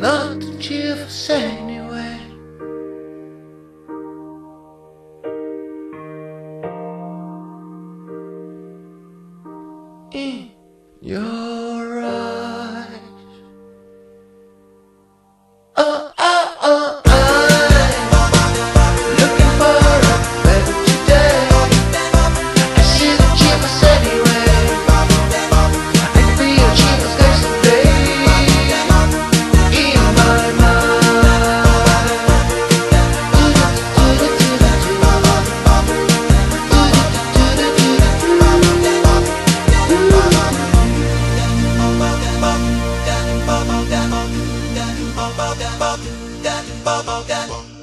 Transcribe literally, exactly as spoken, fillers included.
not to cheer for anyway. In your eyes, oh, oh, oh, I'm looking for a better today. I see the cheapest anyway, and be a cheapest guys today. In my mind, do do do do do do.